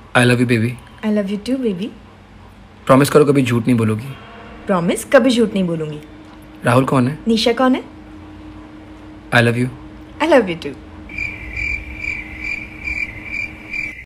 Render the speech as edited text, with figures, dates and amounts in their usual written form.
I love you baby. I love you too baby. Promise करो कभी झूठ नहीं बोलोगी। प्रॉमिस, कभी झूठ नहीं बोलूंगी। राहुल कौन है? निशा कौन है? I love you. I love you to.